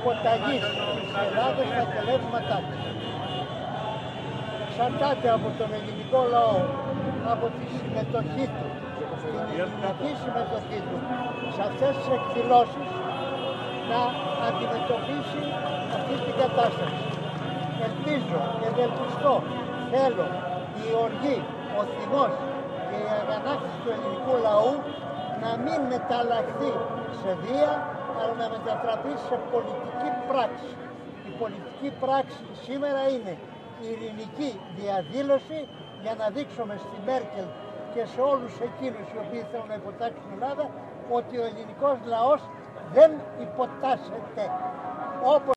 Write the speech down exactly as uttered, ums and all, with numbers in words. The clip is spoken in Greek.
υποταγής της Ελλάδας στα τελεύματά της. Εξαρτάται από τον ελληνικό λαό, από τη συμμετοχή του, την ελληνική συμμετοχή του σε αυτές τις εκδηλώσεις, να αντιμετωπίσει αυτή την κατάσταση. Ελπίζω και ευελπιστώ, θέλω η οργή, ο θυμός και η αγανάκτηση του ελληνικού λαού να μην μεταλλαχθεί σε βία, αλλά να μετατραπεί σε πολιτική πράξη. Η πολιτική πράξη σήμερα είναι η ειρηνική διαδήλωση για να δείξουμε στη Μέρκελ και σε όλους εκείνους οι οποίοι θέλουν να υποτάξουν την Ελλάδα ότι ο ελληνικός λαός δεν υποτάσσεται. Όπως